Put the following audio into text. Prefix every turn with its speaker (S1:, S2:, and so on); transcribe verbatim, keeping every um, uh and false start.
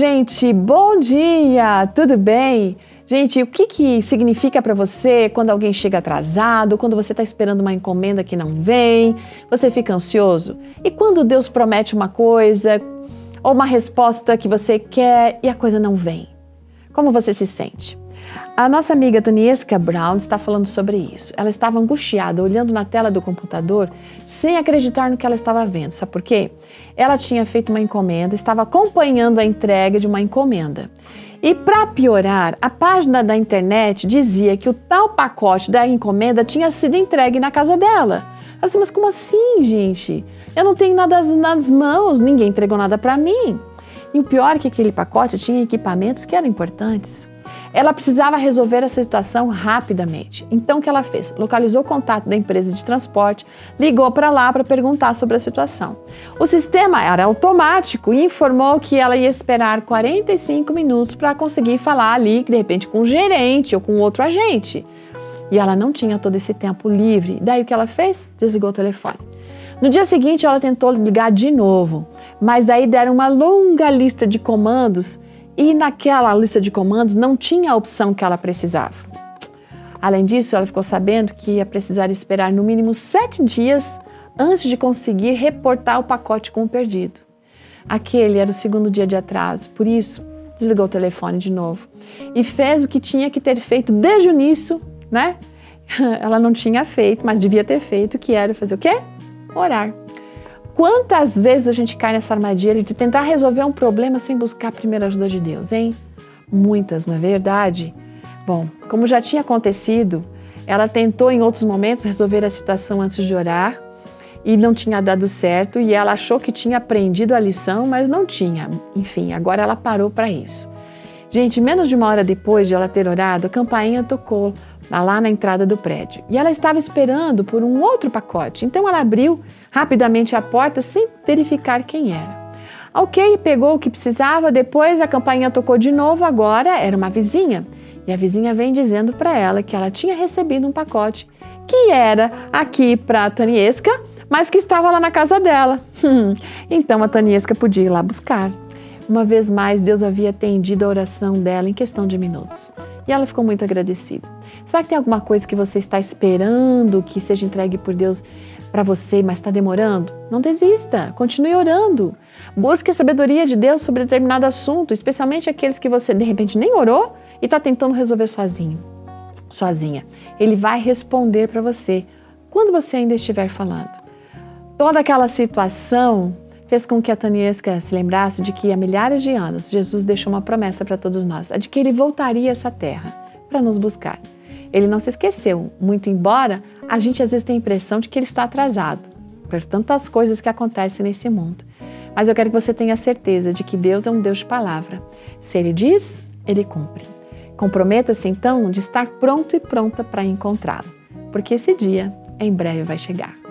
S1: gente, bom dia, tudo bem? Gente, o que, que significa para você quando alguém chega atrasado, quando você está esperando uma encomenda que não vem, você fica ansioso? E quando Deus promete uma coisa ou uma resposta que você quer e a coisa não vem? Como você se sente? A nossa amiga Tanieska Brown está falando sobre isso. Ela estava angustiada, olhando na tela do computador, sem acreditar no que ela estava vendo. Sabe por quê? Ela tinha feito uma encomenda, estava acompanhando a entrega de uma encomenda. E para piorar, a página da internet dizia que o tal pacote da encomenda tinha sido entregue na casa dela. Ela disse, mas como assim, gente? Eu não tenho nada nas mãos, ninguém entregou nada para mim. E o pior é que aquele pacote tinha equipamentos que eram importantes. Ela precisava resolver a situação rapidamente. Então, o que ela fez? Localizou o contato da empresa de transporte, ligou para lá para perguntar sobre a situação. O sistema era automático e informou que ela ia esperar quarenta e cinco minutos para conseguir falar ali, de repente, com o gerente ou com outro agente. E ela não tinha todo esse tempo livre. Daí, o que ela fez? Desligou o telefone. No dia seguinte, ela tentou ligar de novo, mas daí deram uma longa lista de comandos e naquela lista de comandos não tinha a opção que ela precisava. Além disso, ela ficou sabendo que ia precisar esperar no mínimo sete dias antes de conseguir reportar o pacote como perdido. Aquele era o segundo dia de atraso, por isso desligou o telefone de novo e fez o que tinha que ter feito desde o início, né? Ela não tinha feito, mas devia ter feito, que era fazer o quê? Orar. Quantas vezes a gente cai nessa armadilha de tentar resolver um problema sem buscar a primeira ajuda de Deus, hein? Muitas, na verdade. Bom, como já tinha acontecido, ela tentou em outros momentos resolver a situação antes de orar e não tinha dado certo e ela achou que tinha aprendido a lição, mas não tinha. Enfim, agora ela parou para isso. Gente, menos de uma hora depois de ela ter orado, a campainha tocou lá na entrada do prédio. E ela estava esperando por um outro pacote. Então ela abriu rapidamente a porta sem verificar quem era. Ok, pegou o que precisava, depois a campainha tocou de novo, agora era uma vizinha. E a vizinha vem dizendo para ela que ela tinha recebido um pacote que era aqui para a Tanieska, mas que estava lá na casa dela. Então a Tanieska podia ir lá buscar. Uma vez mais, Deus havia atendido a oração dela em questão de minutos. E ela ficou muito agradecida. Será que tem alguma coisa que você está esperando que seja entregue por Deus para você, mas está demorando? Não desista, continue orando. Busque a sabedoria de Deus sobre determinado assunto, especialmente aqueles que você, de repente, nem orou e está tentando resolver sozinho, sozinha. Ele vai responder para você quando você ainda estiver falando. Toda aquela situação fez com que a Tanieska se lembrasse de que há milhares de anos Jesus deixou uma promessa para todos nós, a de que Ele voltaria a essa terra para nos buscar. Ele não se esqueceu, muito embora a gente às vezes tenha a impressão de que Ele está atrasado por tantas coisas que acontecem nesse mundo. Mas eu quero que você tenha certeza de que Deus é um Deus de palavra. Se Ele diz, Ele cumpre. Comprometa-se então de estar pronto e pronta para encontrá-lo, porque esse dia em breve vai chegar.